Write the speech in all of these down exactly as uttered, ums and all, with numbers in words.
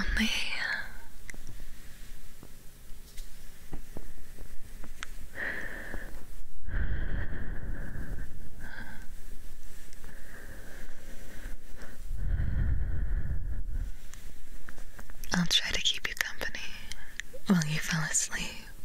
lonely. I'll try to keep you company while you fall asleep.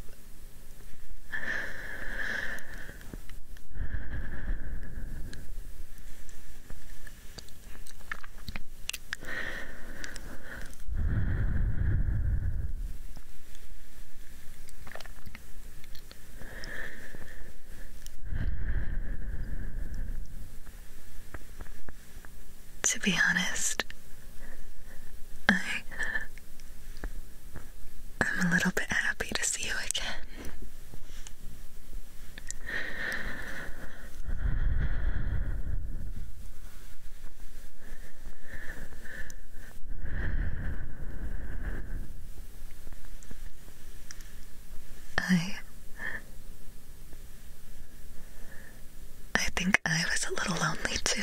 To be honest, I... I'm a little bit happy to see you again. I... I think I was a little lonely too.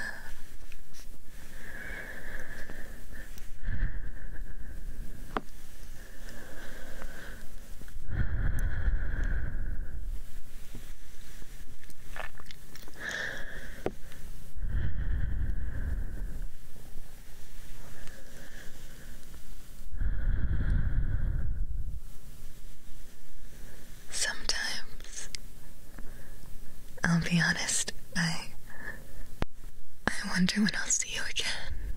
Sometimes, I'll be honest, I... I wonder when I'll see you again.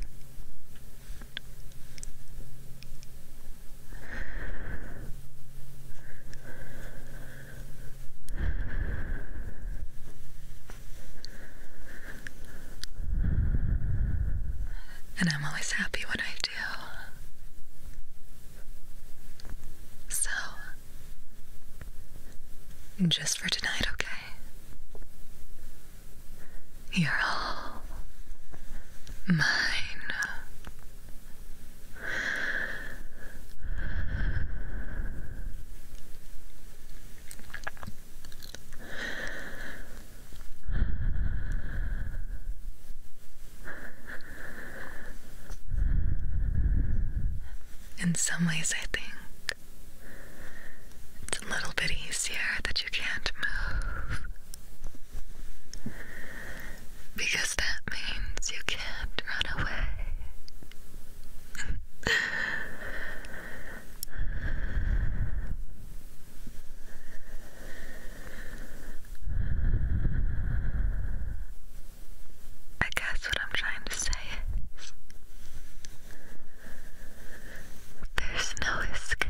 And I'm always happy when I do. So, just for tonight, okay? You're all mine. In some ways, I think it's a little bit easier that you can't move. Because that means you can't run away. I guess what I'm trying to say is there's no escape.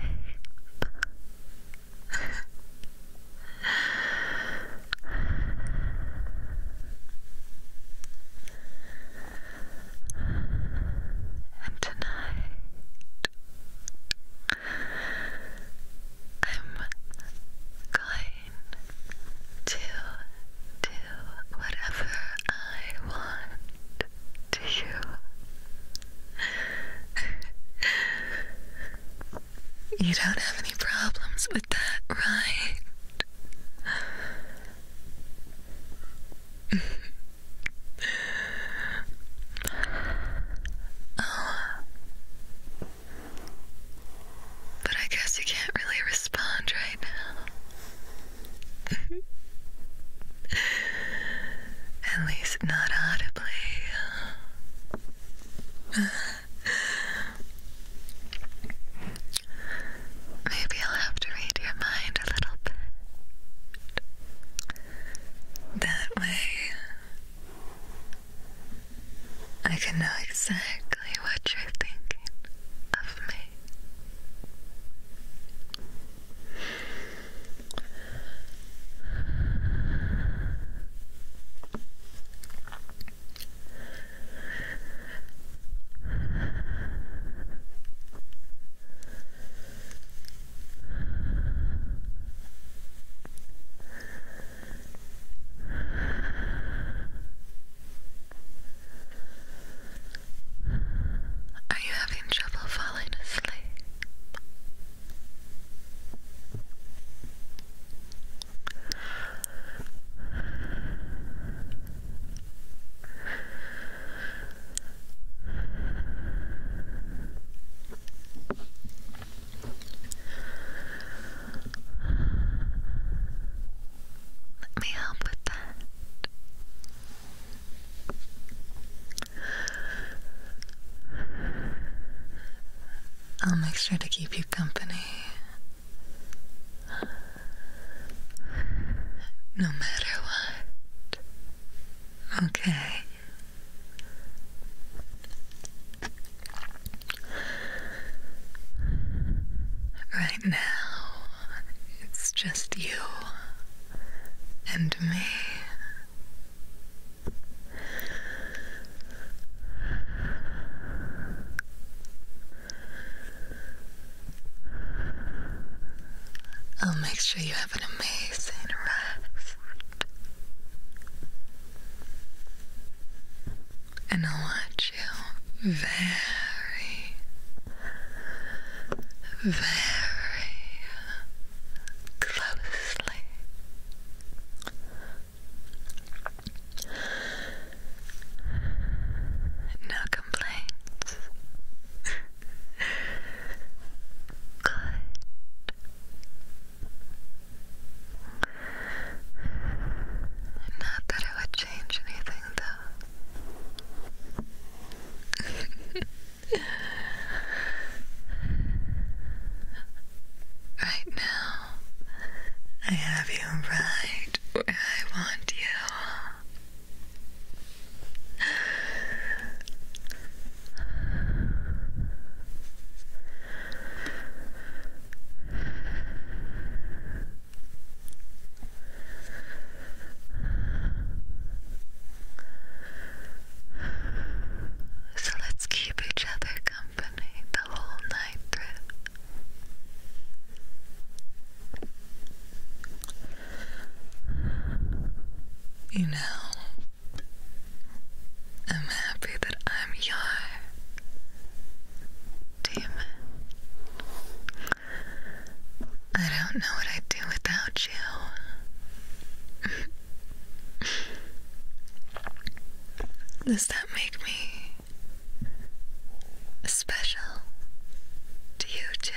And tonight, I'm going to do whatever I want to you. You don't have any problems with that, right? Oh. But I guess you can't really respond right now. At least not audibly. Maybe I'll have to read your mind a little I'll make sure to keep you company. No matter what. Okay. Right now, it's just you and me. I'll make sure you have an amazing rest. And I'll watch you very, very closely. No complaints. Good. Not that it would change anything, though. Right now, I have you right where I want you. So let's keep each other company the whole night through. You know, I'm happy that I'm your demon. I don't know what I'd do without you. Does that make me special to you too?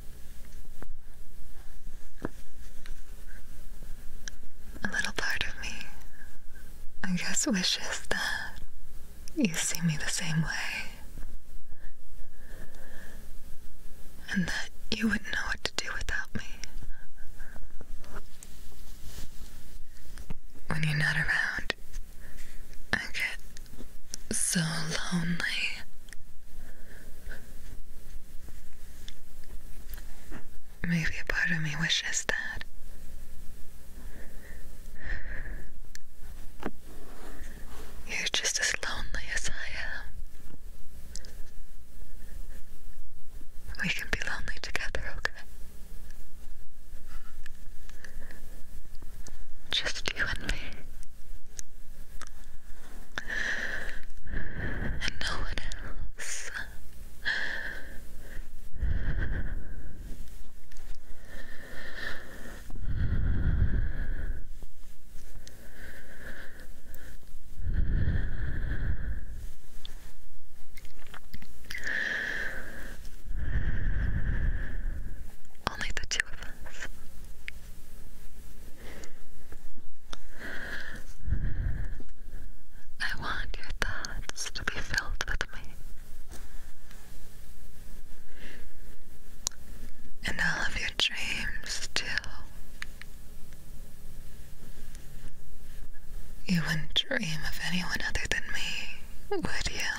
A little part of me, I guess, wishes that you see me the same way, and that you wouldn't know what to do without me. When you're not around, I get so lonely. Maybe a part of me wishes that. You're just as lonely as I am. We can be lonely together, okay? Just you and me. And no one else. Only the two of us. I want your thoughts to be filled with me. And all of your dreams, too. You wouldn't dream of anyone other than me, would you?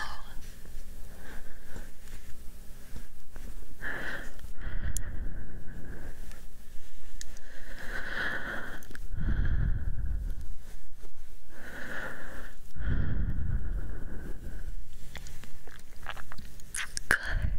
Good.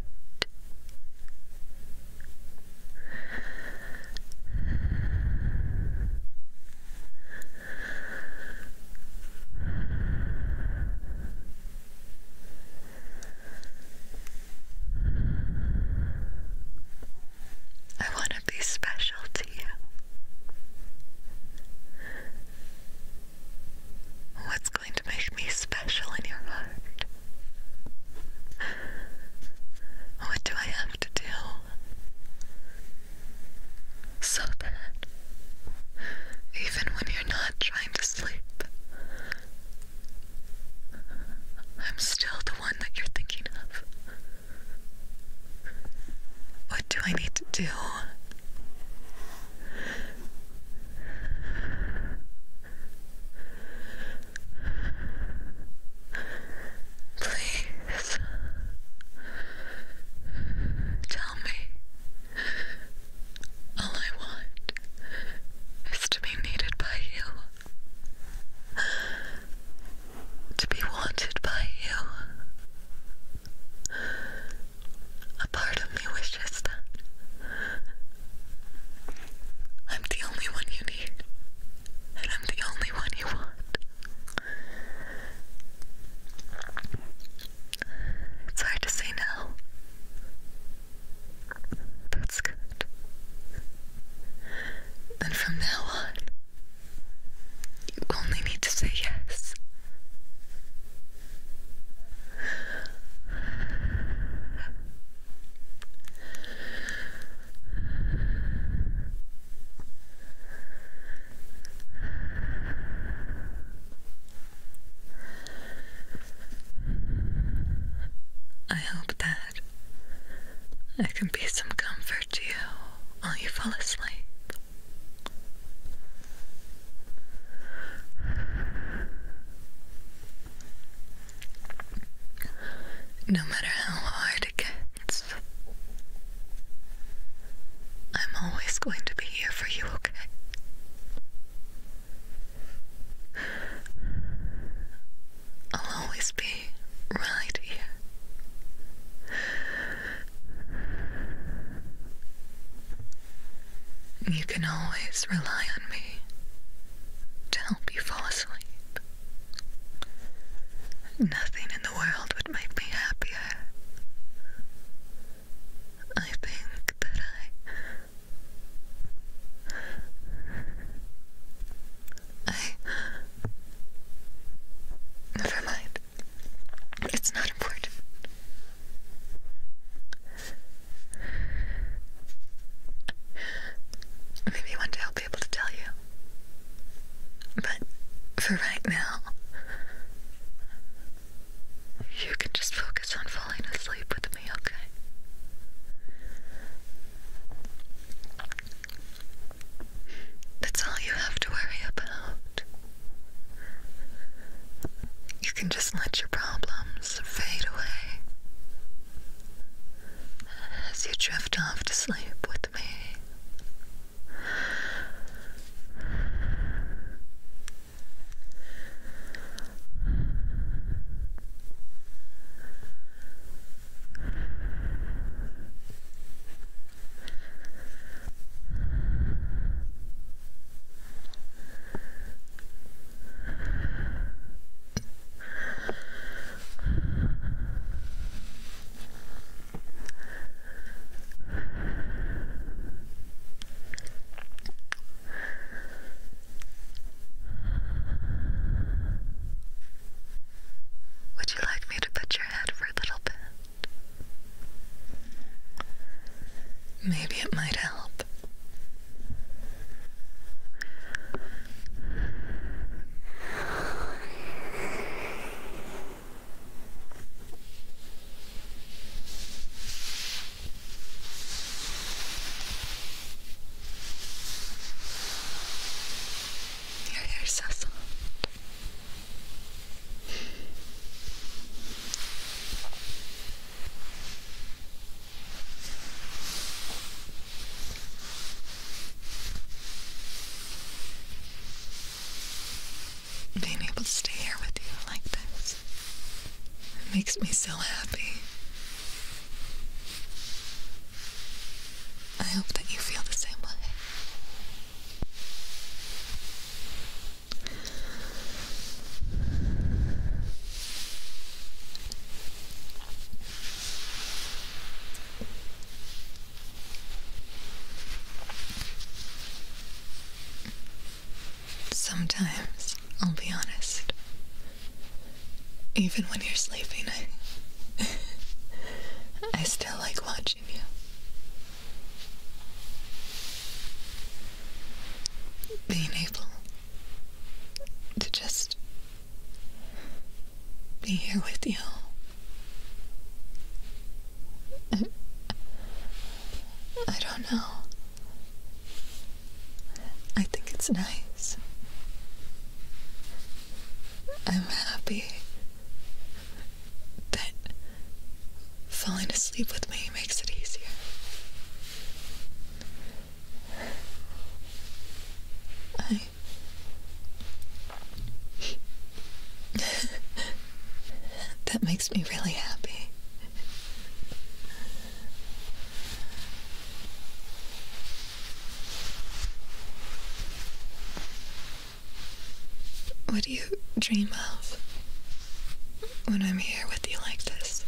I need to do? Please. Tell me. All I want is to be needed by you. To be wanted by you. A part of me wishes that. I'm the only one you need, and I'm the only one you want. It's hard to say no. That's good. Then from now on, you only need to say yes. I hope that I can be some comfort to you while you fall asleep. No matter how hard it gets, I'm always going to be here for you, okay? I'll always be right here. You can always rely on me to help you fall asleep. Nothing in the world would make me happier. I think that I... I... Never mind. It's not important. Maybe one day I'll be able to tell you. But for right now, you can just focus on falling asleep with me, okay? That's all you have to worry about. You can just let your problems fade away as you drift off to sleep with me. Would you like me to put your head for a little bit? Maybe it might help. Your hair's so soft. Being able to stay here with you like this, it makes me so happy. I hope that you feel the same way. Sometimes, I'll be honest, even when you're sleeping, I, I still like watching you. Being able to just be here with you. I don't know. I think it's nice. I'm happy that falling asleep with me makes it easier. I... that makes me really happy. What do you dream of when I'm here with you like this?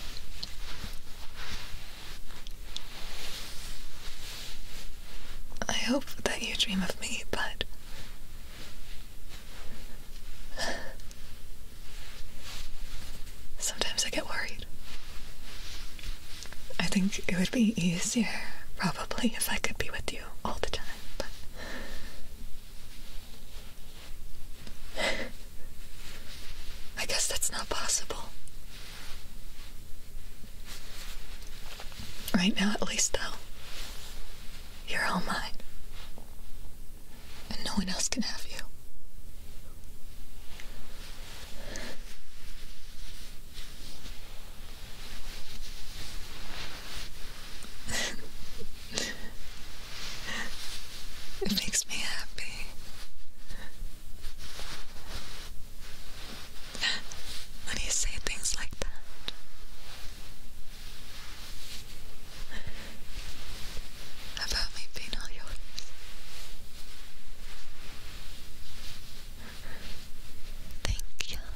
I hope that you dream of me, but sometimes I get worried. I think it would be easier, probably, if I could be with you all the time, but I guess that's not possible. Right now, at least, though, you're all mine. And no one else can have you. It makes me happy. When you say things like that. About me being all yours. Thank you.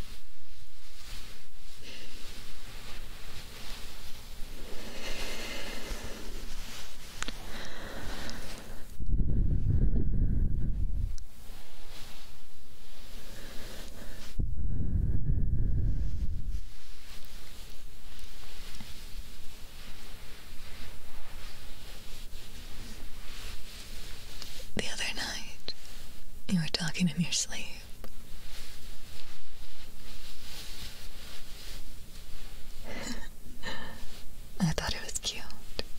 The other night, you were talking in your sleep. I thought it was cute.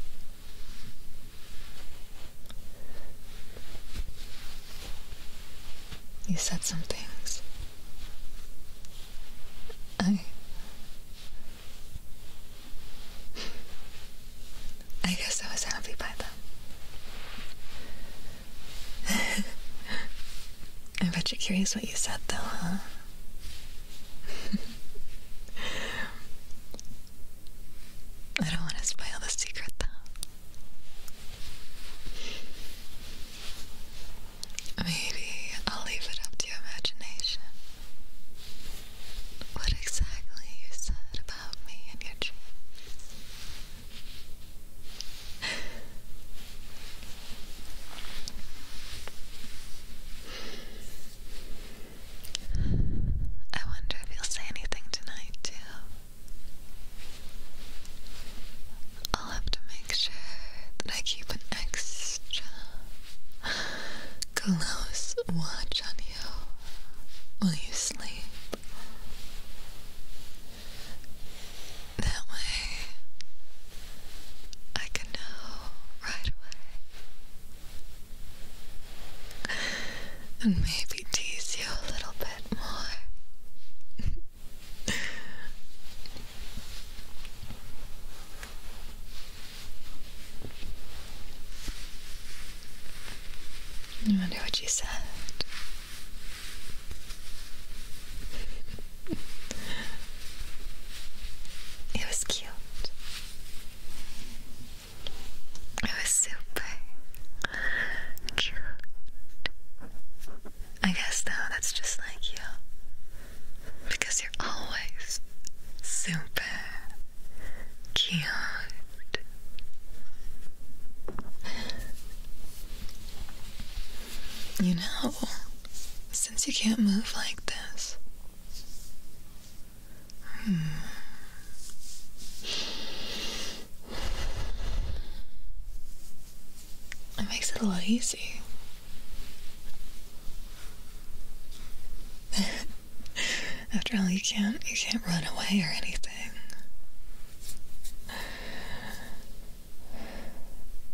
You said some things. I... I guess I was happy by them. I bet you're curious what you said, though, huh? I don't want to spoil the secret, though. Maybe I'll leave it up to your imagination. What exactly you said about me in your dreams. I wonder if you'll say anything tonight, too. I'll have to make sure that I keep an extra close watch on you while you sleep. That way, I can know right away. And maybe tease you a little bit more. I wonder what you said. It was cute. It was super cute. I guess, though, that's just like you. Because you're always super cute. You know, since you can't move like this, hmm, it makes it a lot easy. After all, you can't, you can't run away or anything.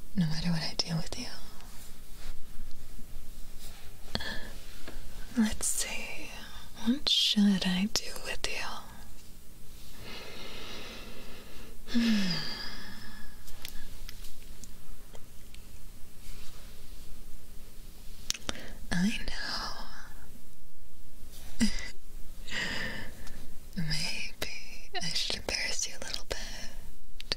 no matter what I do with you. Let's see, what should I do with you? Hmm. I know. Maybe I should embarrass you a little bit.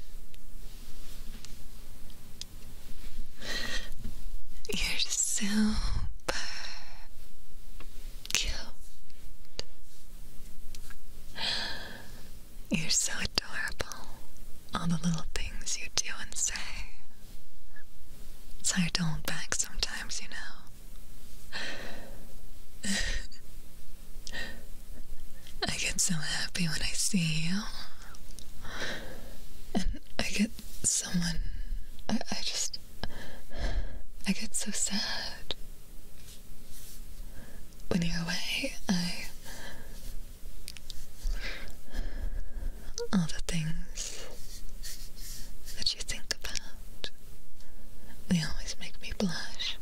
You're super cute. You're so adorable. All the little things you do and say. It's hard to hold back sometimes, you know. I get so happy when I see you. And I get someone. I, I just. I get so sad. When you're away, I. All the things that you think about, they always make me blush.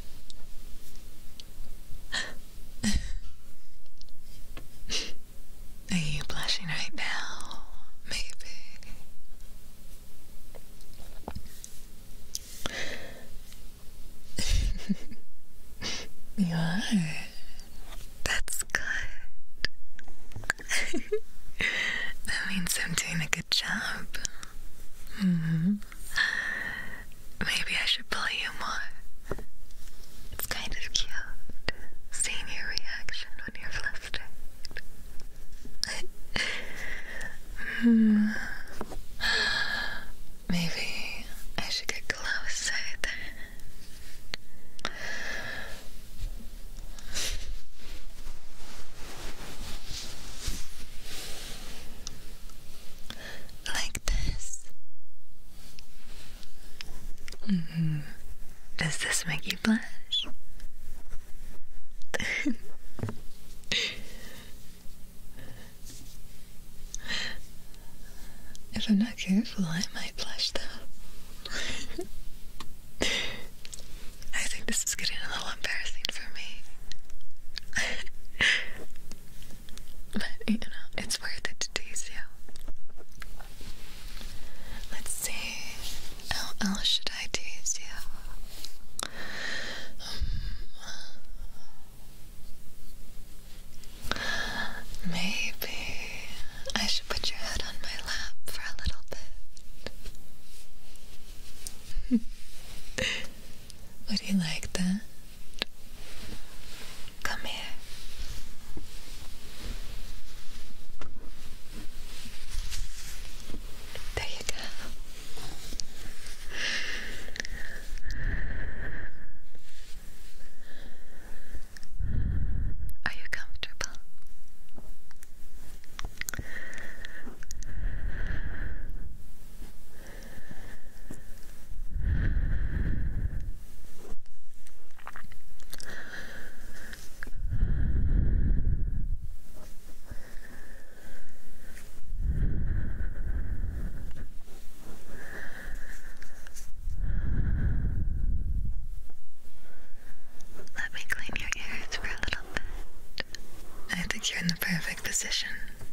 Are you blushing right now? Maybe. You are. That's good. That means I'm doing a good job. Mm-hmm. Maybe I should bully you more. It's kind of cute seeing your reaction when you're flustered. Hmm. Maybe I should get closer then. Like this. Mm-hmm. Does this make you blush? If I'm not careful, I might blush though. I think this is getting a little embarrassing for me. But, you know, it's worth it to tease you. Let's see. How else should I tease you? Um, maybe I should put your head on my lap for a little bit. Would you like that? Come here. There you go. Are you comfortable? Let me clean your ears for a little bit. I think you're in the perfect position.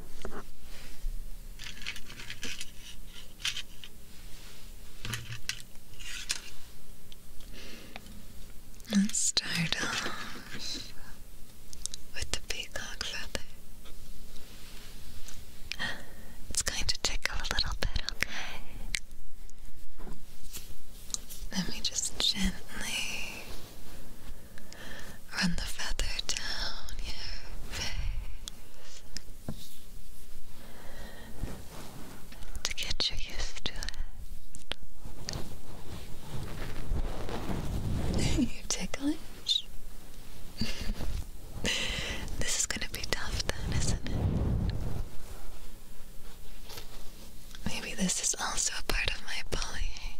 Let's start off with the peacock feather. It's going to tickle a little bit, okay? Let me just gently run the feather down your face to get you used to it. You're ticklish? This is gonna be tough then, isn't it? Maybe this is also a part of my bullying.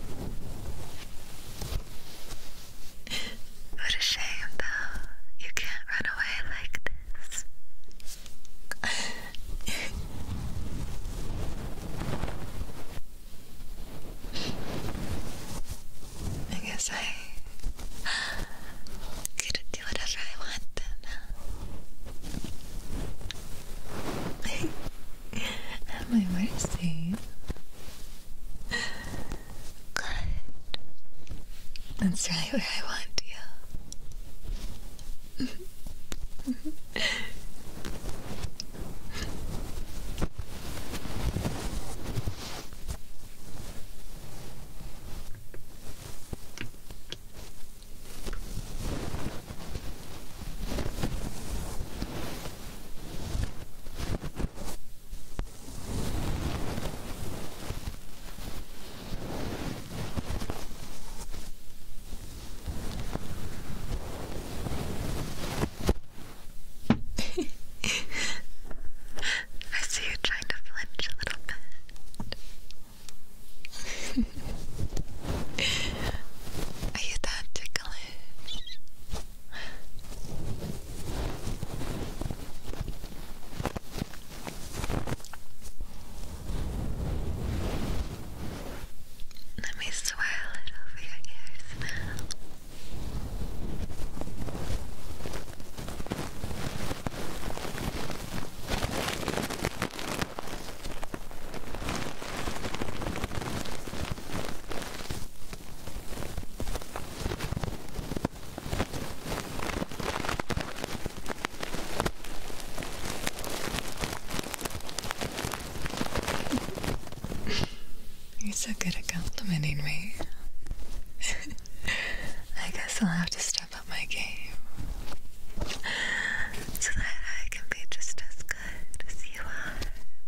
What a shame, though. You can't That's right where I want you. I see you trying to flinch a little bit. Are you that ticklish? Let me swirl it over your ears now. You're so good at complimenting me. I guess I'll have to step up my game so that I can be just as good as you are.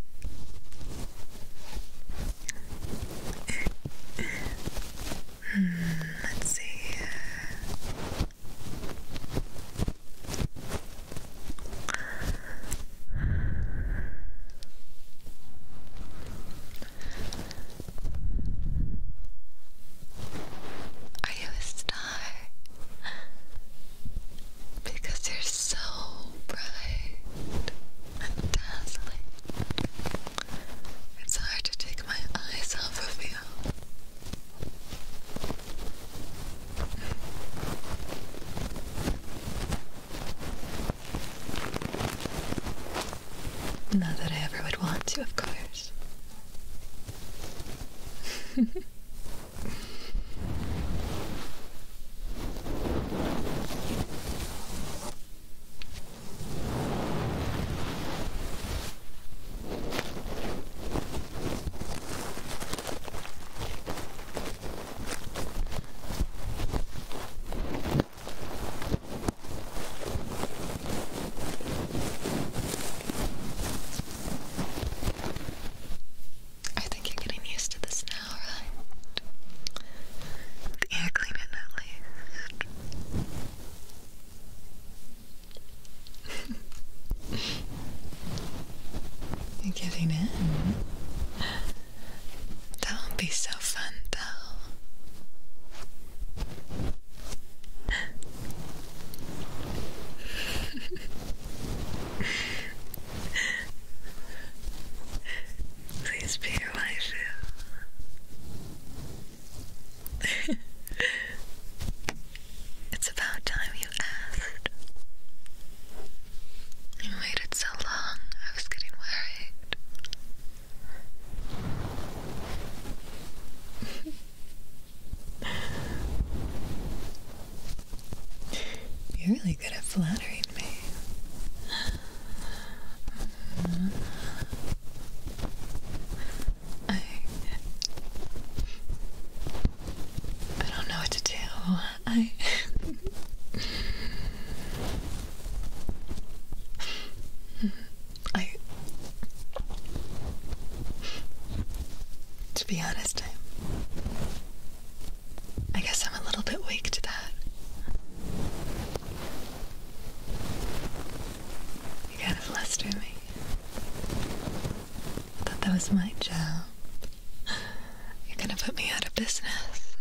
Hmm, let's see here. Are you a star? Because you're so bright and dazzling. It's hard to take my eyes off of you. Not that I ever would want to, of course. I think you're getting used to this now, right? The air cleaning at least. You're giving in. That won't be so fun, though. Please be your waifu. It's about time you asked. You waited so long, I was getting worried. You're really good at flattering me. I... I don't know what to do. I... I... To be honest, I... I guess I'm a little bit weak to that. You gotta fluster me. I thought that was my job. You're gonna put me out of business.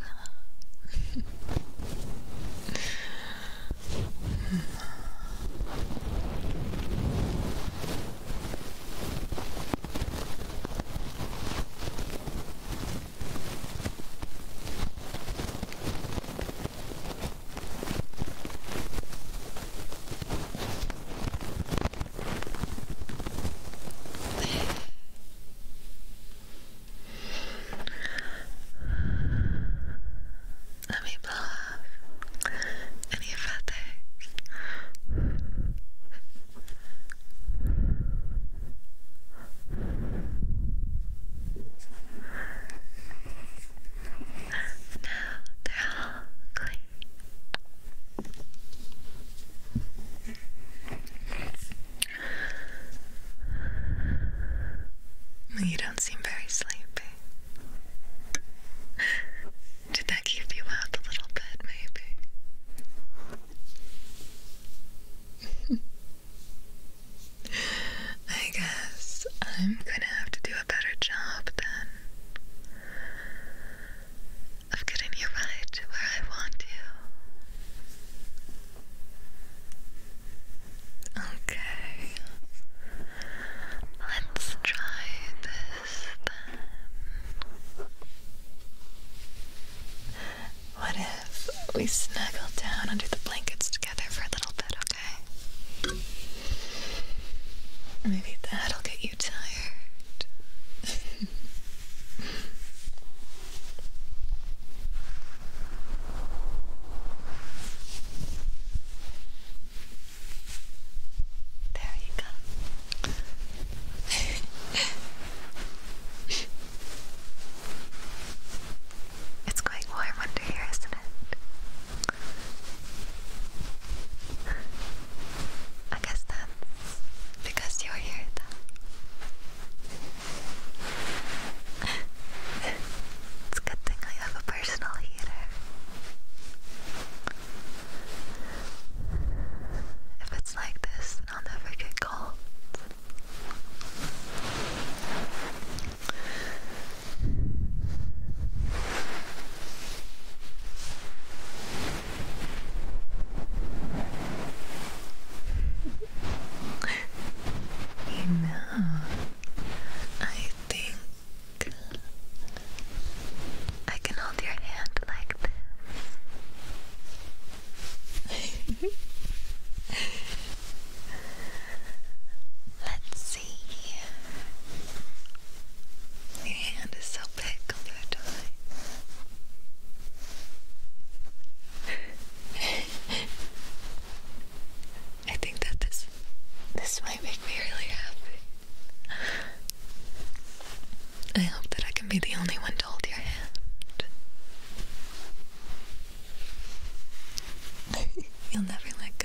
go.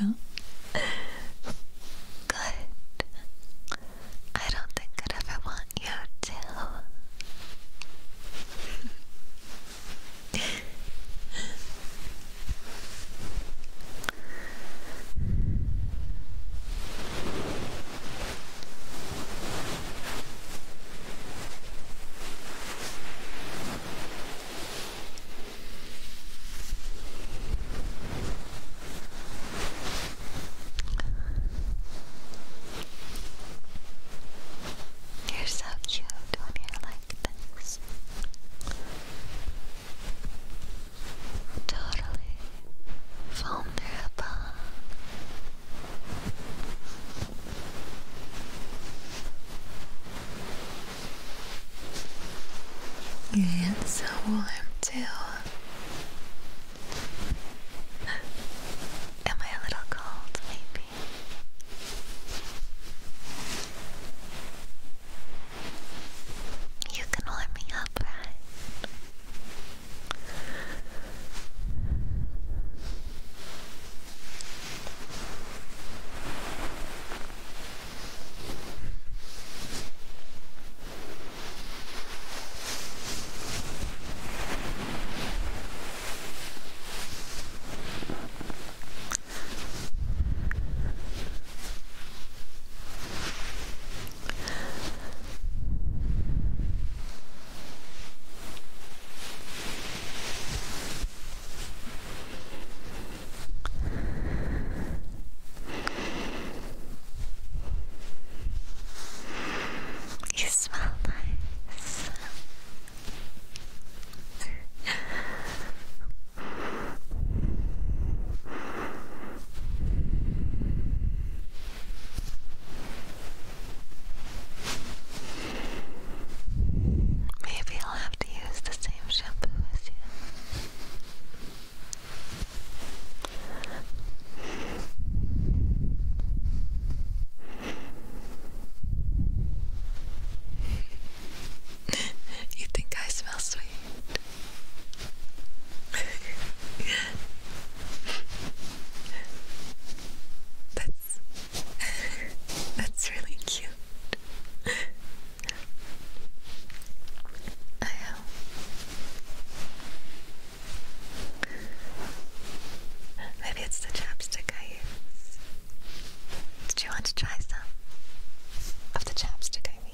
Good. I don't think I'd ever want you to. You're so cute when you're like this. Totally vulnerable. Your hand's so warm too. Am I a little cold, maybe? You can warm me up, right? You smell nice. Maybe I'll have to use the same shampoo as you. You think I smell sweet? That's that's really cute. I am. Maybe it's the chapstick I use. Did you want to try some of the chapstick I mean?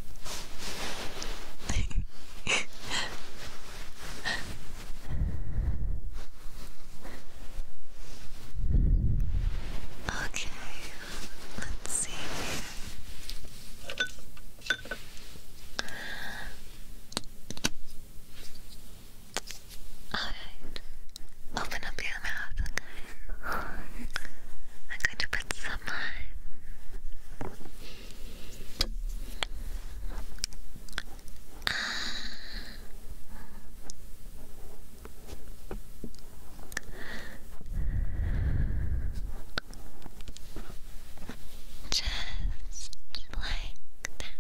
Okay, let's see here. Alright, open up your mouth, okay? I'm going to put some on. Just like that.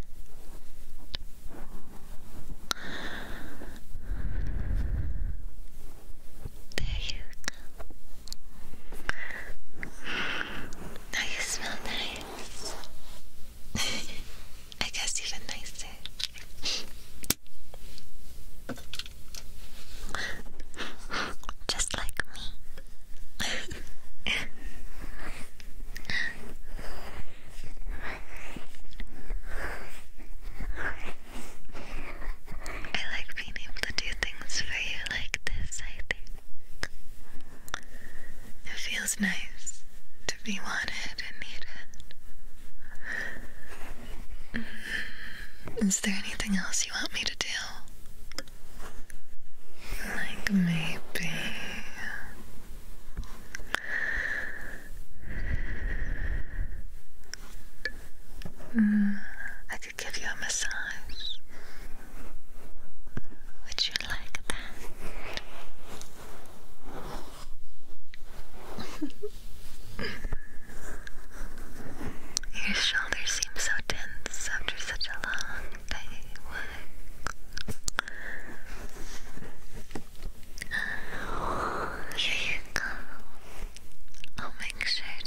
There you go. Now you smell nice. I guess even nicer. Just like me. I like being able to do things for you like this, I think. It feels nice to be wanted and needed. Is there anything else you want me to do? Like maybe... Mm, I could give you a massage. Would you like that? Your shoulders seem so tense after such a long day. Here you go. I'll make sure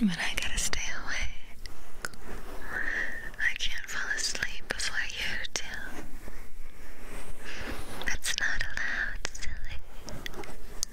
But I gotta stay awake. I can't fall asleep before you do. That's not allowed, silly.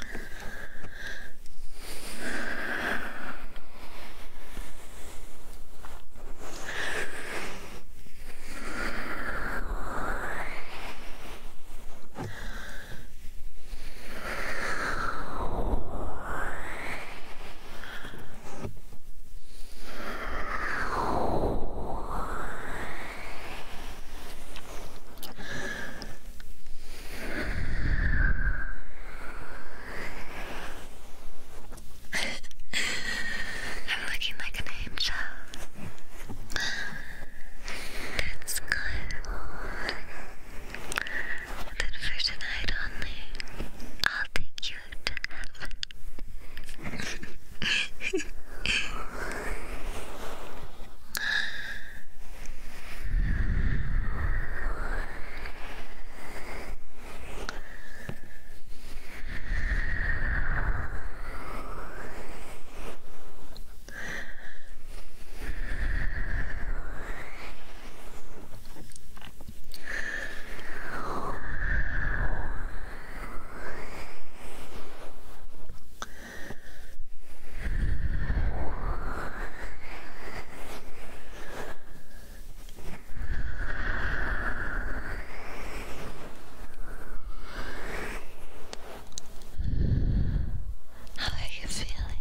I'm looking like an angel. That's good. Then for tonight only, I'll take you to heaven. How are you feeling?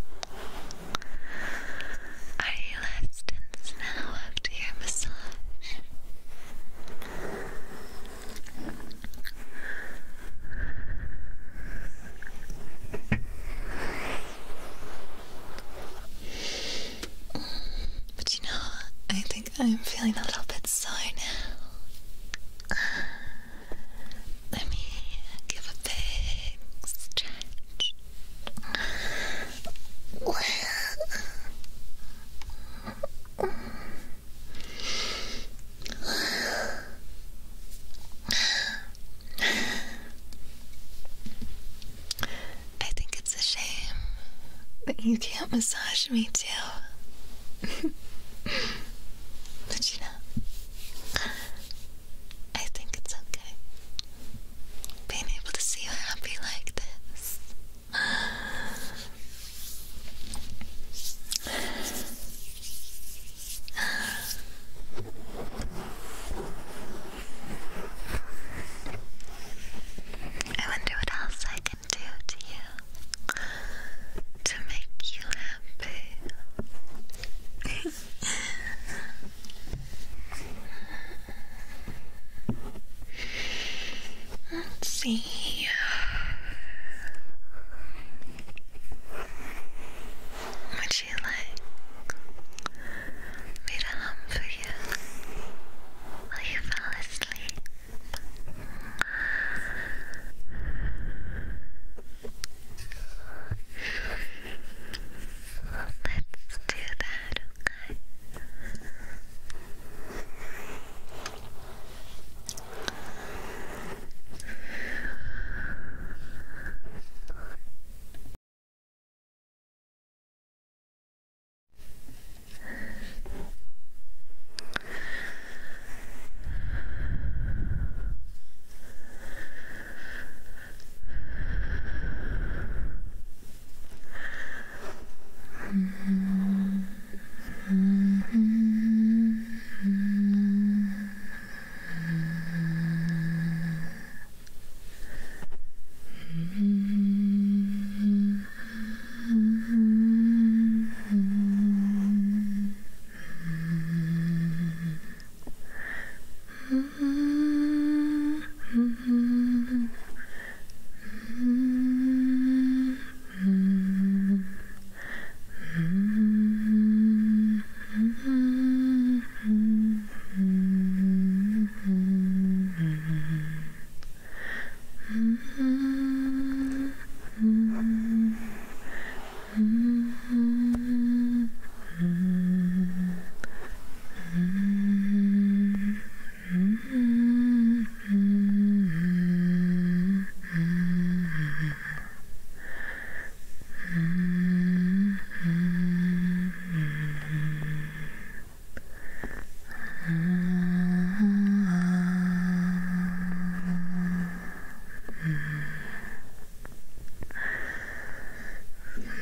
Are you less tense now after your massage? But you know, I think I'm feeling a little bit sore now. Let me give a big stretch. I think it's a shame that you can't massage me too. But you know, I think it's okay being able to see you happy like this. I wonder what else I can do to you to make you happy.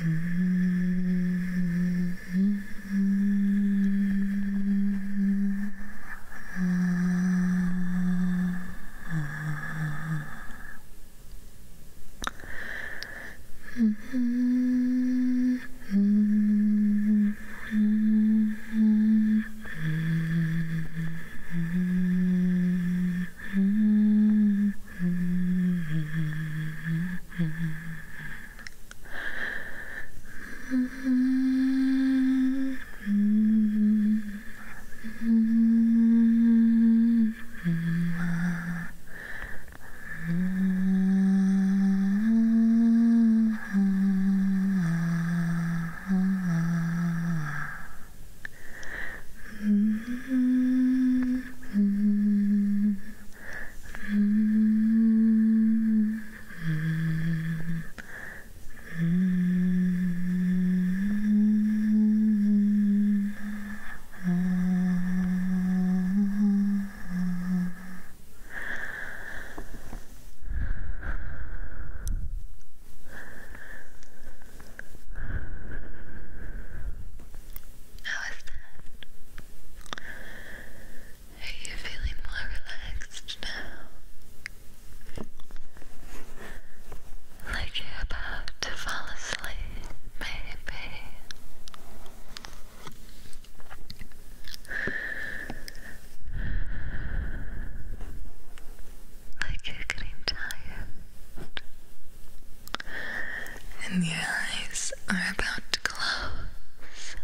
And your eyes are about to close.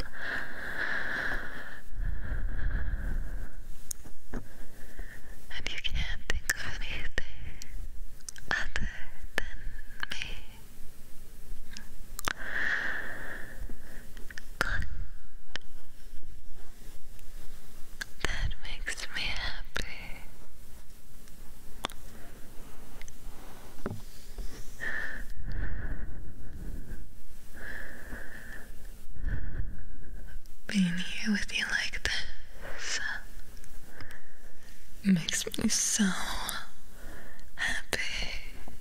And you can't think of anything other than me. Good. That makes me happy. Being here with you like this makes me so happy.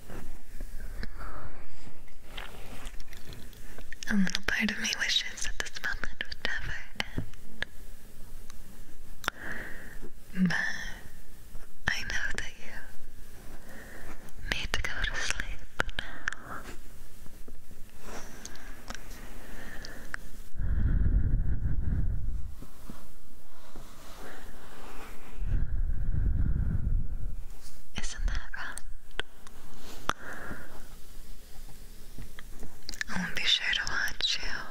A little part of me wishes that this moment would never end. But I know that you need to go to sleep now. Isn't that right? I'll be sure to watch you.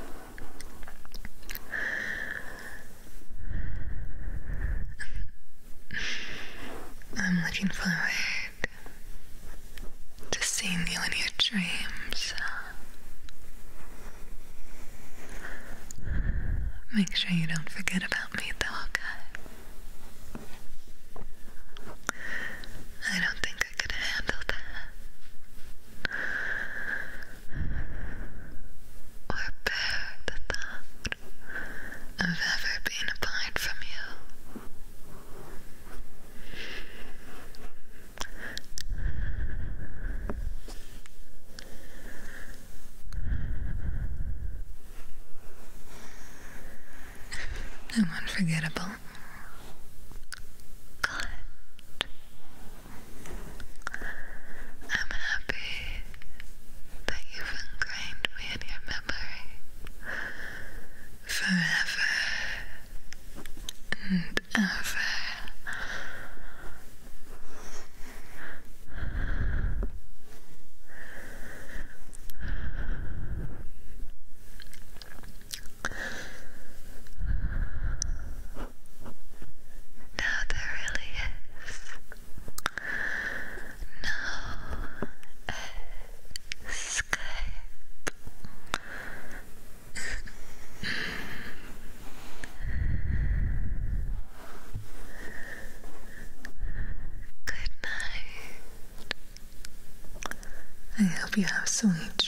I'm looking forward to seeing you in your dreams. Make sure you don't forget about me though, okay? I don't think I could handle that. Or bear the thought of ever being apart from you. I'm unforgettable. Good. I'm happy that you've ingrained me in your memory forever and ever. Now there really is no escape. Good night. I hope you have sweet